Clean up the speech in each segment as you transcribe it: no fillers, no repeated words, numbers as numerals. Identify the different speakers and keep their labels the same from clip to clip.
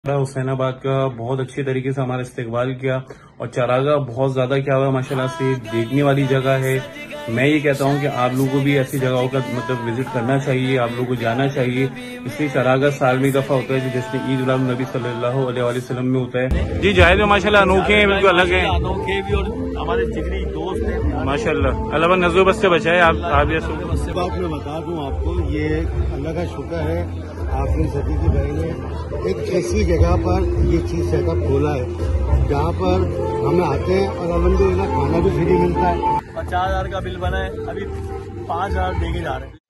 Speaker 1: हुसैनाबाद का बहुत अच्छे तरीके से हमारा इस्तेकबाल किया और चारागाह बहुत ज्यादा क्या हुआ माशाल्लाह से देखने वाली जगह है। मैं ये कहता हूँ कि आप लोगों को भी ऐसी जगहों का मतलब विजिट करना चाहिए, आप लोगों को जाना चाहिए। इसलिए चारागाह साल में दफा होता है जैसे ईद उल नबी सल्लल्लाहु अलैहि वसल्लम में होता है। जी जाहिद में माशाल्लाह अनोखे हैं, बिल्कुल अलग है,
Speaker 2: अनोखे भी और हमारे जिगरी दोस्त हैं
Speaker 1: माशाल्लाह। अल्लाह नजर बस से बचाए। आप ये
Speaker 3: बात मैं बता दूं आपको, ये अल्लाह का शुक्र है आखिरी सदी की भाई ने एक ऐसी जगह पर ये चीज सेटअप खोला है जहाँ पर हमें आते हैं और अल्हम्दुलिल्लाह खाना भी फ्री मिलता है।
Speaker 2: 50,000 का बिल बना है, अभी 5,000 देके जा रहे हैं।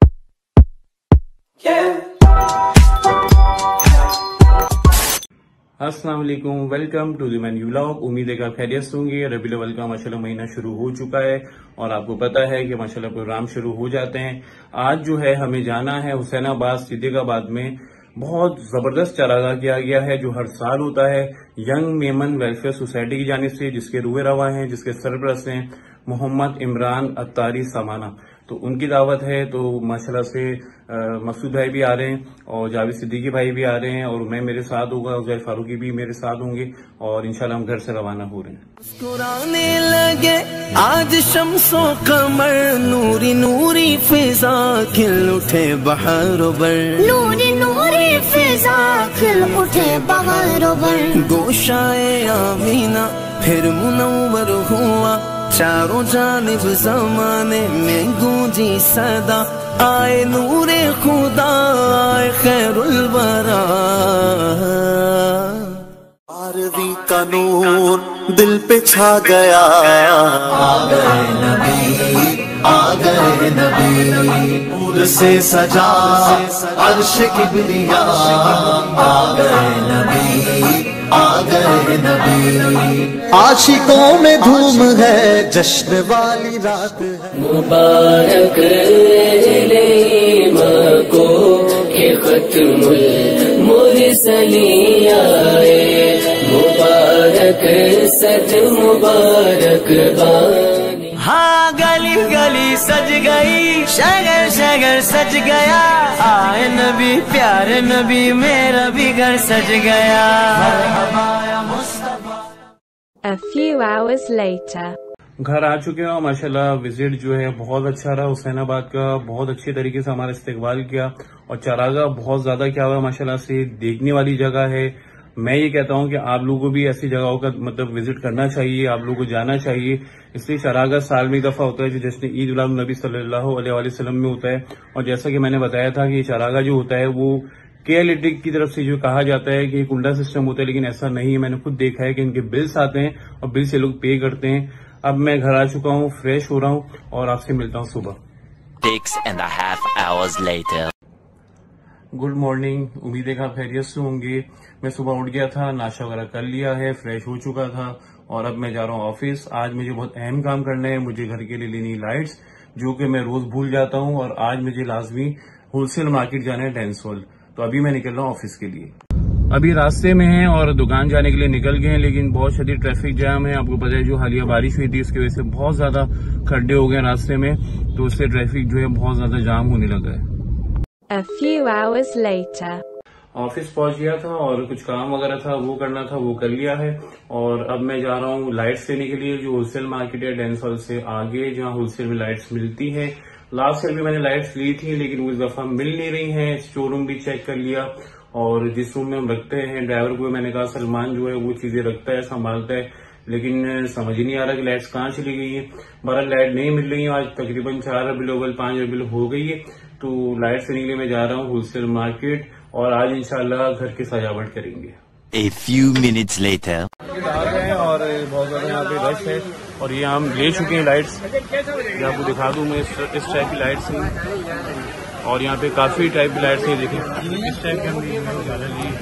Speaker 1: अस्सलाम वालेकुम, welcome to the man vlog. उम्मीद है कि आप खैरियत से होंगे। रबीउल अव्वल का माशाल्लाह महीना शुरू हो चुका है और आपको पता है कि माशाल्लाह प्रोग्राम शुरू हो जाते हैं। आज जो है हमें जाना है हुसैनाबाद सिद्दीकाबाद में। बहुत जबरदस्त चारागाह किया गया है जो हर साल होता है यंग मेमन वेलफेयर सोसाइटी की जानिब से, जिसके रूए रवा हैं, जिसके सरपरस्त हैं मोहम्मद इमरान अत्तारी समाना। तो उनकी दावत है। तो माशाल्लाह से मसूद भाई भी आ रहे हैं और जावेद सिद्दीकी भाई भी आ रहे हैं और मैं मेरे साथ होगा, उजैर फारूकी भी मेरे साथ होंगे और इंशाल्लाह हम घर से रवाना हो रहे हैं।
Speaker 4: मुस्कुराने लगे आज शम्सो कमर, नूरी नूरी फिजा खिल उठे बहारों बर,
Speaker 5: नूरी नूरी फिजा खिल उठे बहारों बर।
Speaker 4: गोशाए आमीना फिर मुनव्वर हुआ, चारों जानिब जमाने में गूंजी सदा, आए नूरे खुदा आए खैरुल वरा।
Speaker 6: आरवी का नूर दिल पे छा गया, आ गए नबी, आ गए नबी, नूर से सजा अर्श किबरिया, आ गए नबी, आ गए नबी। आशिकों में धूम है, जश्न वाली रात है।
Speaker 7: मुबारक इलेमा को के खत्मुल मुरसलीन आए, मुबारक सद मुबारक बानी।
Speaker 4: हाँ गली गली सज गई, शगर शगर सज गया, आए नबी प्यारे नबी मेरा भी घर सज गया।
Speaker 8: A few hours later.
Speaker 1: घर आ चुके हैं माशाल्लाह। विजिट जो है बहुत अच्छा रहा हुसैनाबाद का, बहुत अच्छे तरीके से हमारा इस्तेकबाल किया और चारागाह बहुत ज्यादा क्या हुआ माशाल्लाह से देखने वाली जगह है। मैं ये कहता हूँ कि आप लोगों को भी ऐसी जगहों का मतलब विजिट करना चाहिए, आप लोगों को जाना चाहिए। इसलिए चारागाह साल में दफा होता है जैसे ईद उल नबी सल्लल्लाहु अलैहि वसल्लम में होता है। और जैसा कि मैंने बताया था कि ये चारागाह जो होता है वो KLED की तरफ से जो कहा जाता है कि एक उल्टा सिस्टम होता है, लेकिन ऐसा नहीं है। मैंने खुद देखा है कि इनके बिल्स आते हैं और बिल से लोग पे करते हैं। अब मैं घर आ चुका हूँ, फ्रेश हो रहा हूँ और आपसे मिलता हूँ सुबह।
Speaker 7: 6.5 hours later.
Speaker 1: गुड मॉर्निंग, उम्मीद है कि आप खैरियत से होंगे। मैं सुबह उठ गया था, नाश्ता वगैरह कर लिया है, फ्रेश हो चुका था और अब मैं जा रहा हूँ ऑफिस। आज मुझे बहुत अहम काम करना है। मुझे घर के लिए लेनी लाइट्स, जो कि मैं रोज भूल जाता हूँ, और आज मुझे लाजमी होलसेल मार्केट जाना है डेंसोल। तो अभी मैं निकल रहा हूँ ऑफिस के लिए। अभी रास्ते में हैं और दुकान जाने के लिए निकल गए हैं, लेकिन बहुत शदीद ट्रैफिक जाम है। आपको पता है जो हालिया बारिश हुई थी उसकी वजह से बहुत ज्यादा खड्डे हो गए रास्ते में, तो उससे ट्रैफिक जो है बहुत ज्यादा जाम होने लगा है।
Speaker 8: A few hours later.
Speaker 1: Office पहुंच गया था और कुछ काम वगैरह था वो करना था, वो कर लिया है। और अब मैं जा रहा हूँ लाइट्स लेने के लिए, जो होलसेल मार्केट है डेंसोल से आगे, जहाँ होलसेल में लाइट्स मिलती है। लास्ट ईयर भी मैंने लाइट्स ली थी, लेकिन उस दफा मिल नहीं रही हैं। शोरूम भी चेक कर लिया और जिस रूम में हम रखते हैं ड्राइवर को मैंने कहा सलमान जो है वो चीजें रखता है, संभालता है, लेकिन समझ ही नहीं आ रहा कि लाइट्स कहाँ चली गई है। बहरहाल लाइट नहीं मिल रही है। आज तकरीबन 4 रबीउल अव्वल 5 रबीउल हो गई है, तो लाइट लेने के लिए मैं जा रहा हूँ होलसेल मार्केट और आज इंशाल्लाह घर की सजावट करेंगे।
Speaker 7: A few minutes later.
Speaker 1: आ गए हैं और बहुत ज्यादा यहाँ पे रश है और ये हम ले चुके हैं लाइट्स। ये आपको दिखा दूं मैं, इस टाइप की लाइट्स हैं और यहाँ पे काफी टाइप की लाइट्स हैं। देखिए इस टाइप की हमने ली।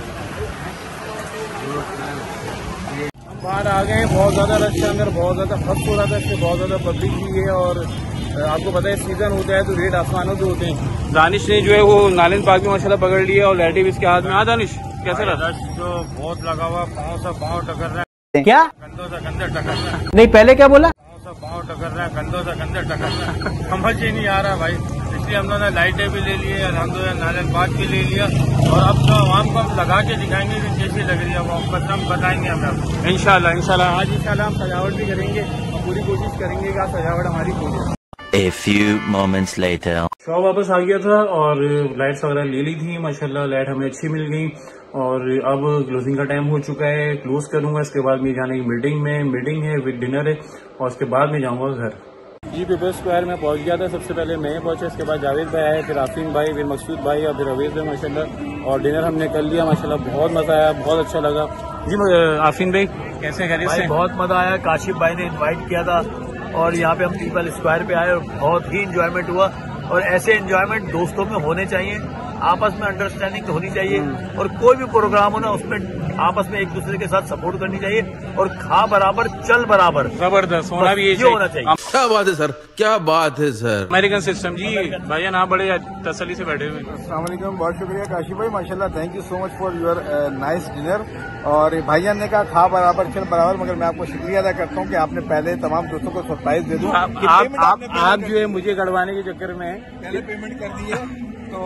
Speaker 1: बाहर आ गए हैं, बहुत ज्यादा रश है अंदर, बहुत ज्यादा खर्च हो रहा था, इससे बहुत ज्यादा पब्लिक भी है और आपको पता है सीजन होता है तो रेट आसमानों के होते हैं। दानिश ने जो है वो नालन पार्क में माशाल्लाह पकड़ लिया और लाइटिव इसके हाथ में। हाँ दानिश, कैसा रहा?
Speaker 3: रश जो बहुत लगा हुआ, पाँव से पाँव टकर रहा है।
Speaker 4: क्या
Speaker 3: कंधों से कंधे टकर रहा है।
Speaker 4: नहीं, पहले क्या बोला?
Speaker 3: पाँव से पाँव टकर रहा है, कंधों से कंधे टकर रहा है। समझ ही नहीं आ रहा भाई,
Speaker 2: इसलिए हम लोगों ने लाइटें भी ले ली, अल्हम्दुलिल्लाह नारियल बाग भी ले लिया और अब जो आवाम को हम लगा के दिखाएंगे कि कैसी लग रही है वो बस हम बताएंगे हमें इंशाल्लाह। आज इंशाल्लाह हम सजावट भी करेंगे और पूरी कोशिश करेंगे कि सजावट हमारी पूरी।
Speaker 7: A few moments later.
Speaker 1: Shop वापस आ गया था और लाइट्स वगैरह ले ली थी, माशाल्लाह लाइट हमें अच्छी मिल गई और अब क्लोजिंग का टाइम हो चुका है, क्लोज करूंगा। इसके बाद मैं जाने की मीटिंग है विद डिनर है और उसके बाद मैं जाऊंगा घर। जी पीपल स्क्वायर में पहुंच गया था, सबसे पहले मैं पहुंचा, इसके बाद जावेद भाई आए, फिर आफरीन भाई, फिर मकसूद भाई और फिर अवेज भाई माशाल्लाह, और डिनर हमने कर लिया माशाल्लाह। बहुत मजा आया, बहुत अच्छा लगा। जी आफरीन भाई कैसे खैरियत से?
Speaker 2: बहुत मजा आया, काशिफ भाई ने इन्वाइट किया था और यहाँ पे हम पीपल स्क्वायर पे आए और बहुत ही इंजॉयमेंट हुआ। और ऐसे इंजॉयमेंट दोस्तों में होने चाहिए, आपस में अंडरस्टैंडिंग होनी चाहिए और कोई भी प्रोग्राम हो ना उसमें आपस में एक दूसरे के साथ सपोर्ट करनी चाहिए और खा बराबर चल बराबर।
Speaker 1: जबरदस्त होना भी ये
Speaker 2: होना चाहिए।
Speaker 9: क्या बात है सर, क्या बात है सर।
Speaker 1: अमेरिकन सिस्टम जी भाईजान आप बड़े तसल्ली से बैठे हुए।
Speaker 10: अस्सलाम वालेकुम, बहुत शुक्रिया काशिफ भाई, माशाल्लाह thank you so much for your nice dinner. और भाईजान ने कहा खा बराबर चल बराबर, मगर मैं आपको शुक्रिया अदा करता हूँ कि आपने पहले तमाम दोस्तों को सरप्राइज दे दूं।
Speaker 1: आप जो है मुझे गड़वाने के चक्कर में
Speaker 10: पहले पेमेंट कर दी है तो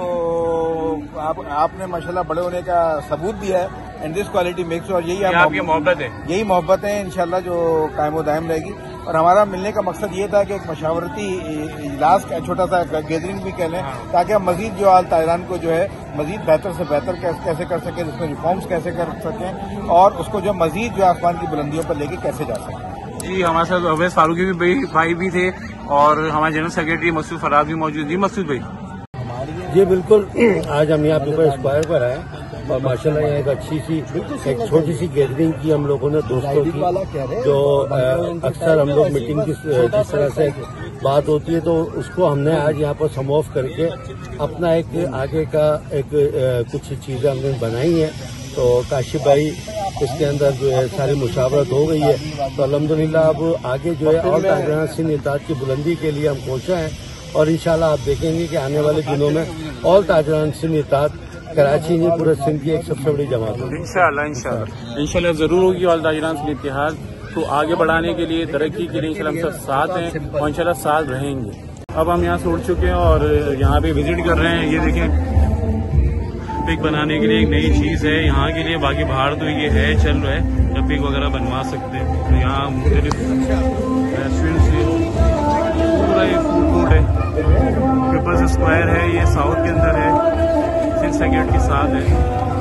Speaker 10: आपने माशाल्लाह बड़े होने का सबूत दिया है एंड दिस क्वालिटी मेक्स, और यही
Speaker 1: आपकी मोहब्बत है,
Speaker 10: यही मोहब्बत है इंशाल्लाह जो कायम दायम रहेगी। और हमारा मिलने का मकसद ये था कि एक मशावरती इजलास का छोटा सा गैदरिंग भी कह लें, ताकि हम मजीद जो आल ताजरान को जो है मजीद बेहतर से बेहतर कैसे कर सकें, जिसमें रिफॉर्म्स कैसे कर सकें और उसको जो मजीद जो आसमान की बुलंदियों पर लेके कैसे जा सकें।
Speaker 1: जी हमारे साथ अवैस फारूकी भी भाई भी थे और हमारे जनरल सेक्रेटरी मकसूद फराज भी मौजूद। जी मकसूद भाई।
Speaker 3: जी बिल्कुल, आज हम यहाँ पीपल स्क्वायर पर आए और माशाल्लाह यहाँ एक अच्छी सी एक छोटी सी गैदरिंग की हम लोगों ने दोस्तों की, जो अक्सर हम लोग मीटिंग की जिस तरह से बात होती है तो उसको हमने आज यहाँ पर सम ऑफ करके अपना एक आगे का एक कुछ चीजें हमने बनाई हैं। तो काशिफ भाई इसके अंदर जो है सारी मुशावरत हो गई है, तो अल्हम्दुलिल्लाह अब आगे जो है और ताजराना सिंध इत्तेहाद की बुलंदी के लिए हम कोशिश हैं और इंशाल्लाह आप देखेंगे कि आने वाले दिनों में ऑल ताजराना सिंध इत्तेहाद कराची में पूरे सिंध की एक सबसे बड़ी जमात होगी।
Speaker 1: इंशाल्लाह जरूर होगी ऑल ताजराना सिंध इत्तेहाद को आगे बढ़ाने के लिए, तरक्की के लिए इंशाल्लाह हम सब साथ हैं और इंशाल्लाह साथ रहेंगे। अब हम यहाँ से उठ चुके हैं और यहाँ पे विजिट कर रहे हैं। ये देखें पिक बनाने के लिए एक नई चीज है यहाँ के लिए, बाकी बाहर तो ये है चल रहा है, जब पिक वगैरह बनवा सकते हैं। तो यहाँ मुख्तलिफ रेस्टोरेंट से पूरा ये फूड है। पीपल्स स्क्वायर है, ये साउथ के अंदर है, सिंध सेक्रेट के साथ है।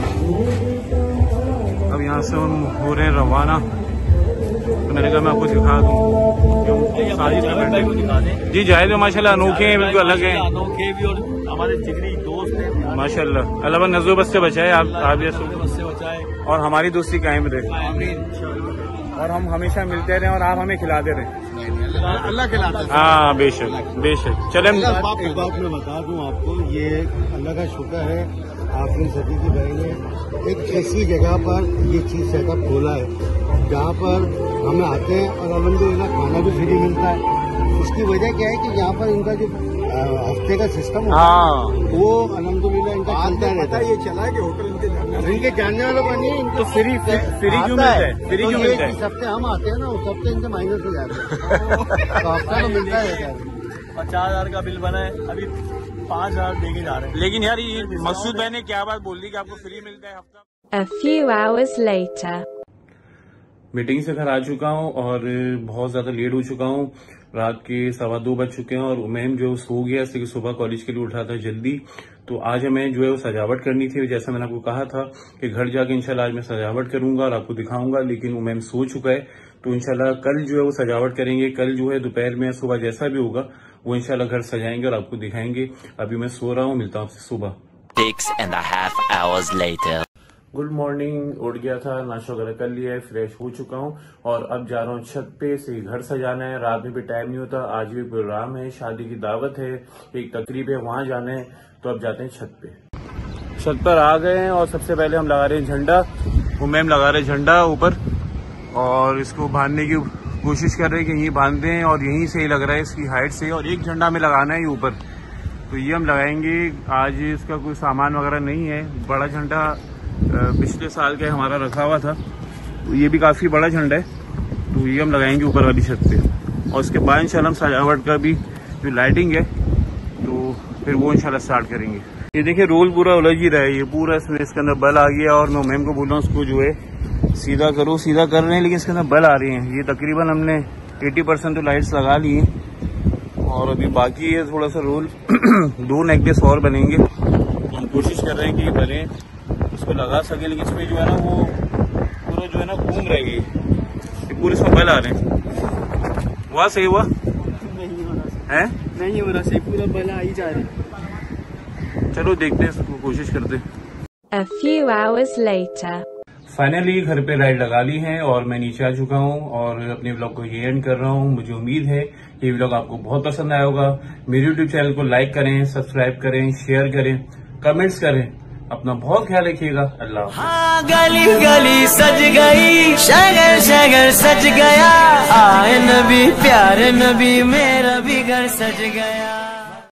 Speaker 1: अब यहाँ से हम हो रहे हैं रवाना, तो मैंने कहा मैं आपको दिखा दूँ सारी जगह। जी जाहिद माशाल्लाह अनोखे हैं, बिल्कुल अलग हैं,
Speaker 2: अनोखे भी और हमारे जिगरी दोस्त हैं
Speaker 1: माशाल्लाह। अल्लाह नजर बस से बचाए, आप ये
Speaker 2: बस से बचाए
Speaker 1: और हमारी दोस्ती कायम रहे और हम हमेशा मिलते रहे और आप हमें खिलाते रहे।
Speaker 10: अल्लाह खिलाता है।
Speaker 1: हाँ बेशक बेशक। चले
Speaker 3: एक बात मैं बता दूं आपको, ये अल्लाह का शुक्र है आपने सदीकी भाई ने एक ऐसी जगह पर ये चीज सेटअप खोला है जहाँ पर हमें आते हैं और अल्हम्दुलिल्लाह खाना भी फ्री मिलता है। इसकी वजह क्या है कि यहाँ पर इनका जो हफ्ते का सिस्टम है वो अल्हम्दुलिल्लाह इनका चलता रहता है।
Speaker 10: ये चला है कि होटल
Speaker 3: इनके जानने वालों का नहीं, इनको
Speaker 1: फ्री क्यों मिलता है? फ्री क्यों मिलता है?
Speaker 3: जिस हफ्ते हम आते हैं ना उस हफ्ते इनके माइनस हो जाते हैं, तो हफ्ता तो मिलता रहता है।
Speaker 2: 50,000 का बिल बना है, अभी 5,000 देके जा रहे हैं।
Speaker 1: लेकिन यार ये मकसूद भाई ने क्या बात बोल दी कि आपको फ्री मिलता है हफ्ता।
Speaker 8: A few hours later.
Speaker 1: Meeting से घर आ चुका हूँ और बहुत ज्यादा लेट हो चुका हूँ, रात के 2:15 बज चुके हैं और उमैम जो सो गया इसलिए सुबह कॉलेज के लिए उठा था जल्दी। तो आज हमें जो है वो सजावट करनी थी, जैसा मैंने आपको कहा था कि घर जाके इंशाल्लाह आज मैं सजावट करूंगा और आपको दिखाऊंगा, लेकिन उमैम सो चुका है। तो इंशाल्लाह कल जो है वो सजावट करेंगे, कल जो है दोपहर में सुबह जैसा भी होगा वो इंशाल्लाह घर सजाएंगे और आपको दिखाएंगे। अभी मैं सो रहा हूँ, मिलता हूँ आपसे सुबह।
Speaker 7: 6.5 hours later.
Speaker 1: गुड मॉर्निंग, उठ गया था, नाश्ता वगैरह कर लिया है, फ्रेश हो चुका हूँ और अब जा रहा हूँ छत पे से घर सजाना है। रात में भी टाइम नहीं होता, आज भी प्रोग्राम है, शादी की दावत है, एक तकरीब है, वहां जाना है। तो अब जाते हैं छत पे। छत पर आ गए हैं और सबसे पहले हम लगा रहे हैं झंडा। वो मैम लगा रहे झंडा ऊपर और इसको बांधने की कोशिश कर रहे हैं कि यहीं बांध दें और यहीं से ही लग रहा है इसकी हाइट से, और एक झंडा हमें लगाना है ऊपर, तो ये हम लगाएंगे। आज इसका कोई सामान वगैरह नहीं है, बड़ा झंडा पिछले साल का हमारा रखा हुआ था, तो ये भी काफी बड़ा झंडा है, तो ये हम लगाएंगे ऊपर वाली छत पे। और उसके बाद इंशाल्लाह हम सजावट का भी जो लाइटिंग है तो फिर वो इंशाल्लाह स्टार्ट करेंगे। ये देखिए रोल पूरा उलझ ही रहा है, ये पूरा इसके अंदर बल आ गया और मैं मैम को बोल रहा हूँ उसको जो है सीधा करो, सीधा कर रहे हैं लेकिन इसके अंदर बल आ रहे हैं। ये तकरीबन हमने 80% तो लाइट्स लगा ली हैं और अभी बाकी है थोड़ा सा रोल 2 नेकलेस और बनेंगे। हम कोशिश कर रहे हैं कि ये बने, उसको लगा सके, लेकिन इसमें जो है ना वो पूरा जो है ना घूम रहेगी, ये पूरे इसमें बल आ रहे हैं। वहाँ सही हुआ है?
Speaker 11: नहीं हो रहा सही, पूरा बल आ ही जा रहा है।
Speaker 1: चलो देखते हैं, कोशिश करते हैं।
Speaker 8: A few hours later.
Speaker 1: Finally घर पे राइड लगा ली है और मैं नीचे आ चुका हूँ और अपने व्लॉग को ये एंड कर रहा हूँ। मुझे उम्मीद है ये व्लॉग आपको बहुत पसंद आया होगा। मेरे यूट्यूब चैनल को लाइक करें, सब्सक्राइब करें, शेयर करें, कमेंट्स करें। अपना बहुत ख्याल रखिएगा। अल्लाह।
Speaker 4: हाँ गली गली सज गई, शगर शगर सज गया, आए नबी प्यारे नबी मेरा भी घर सज गया।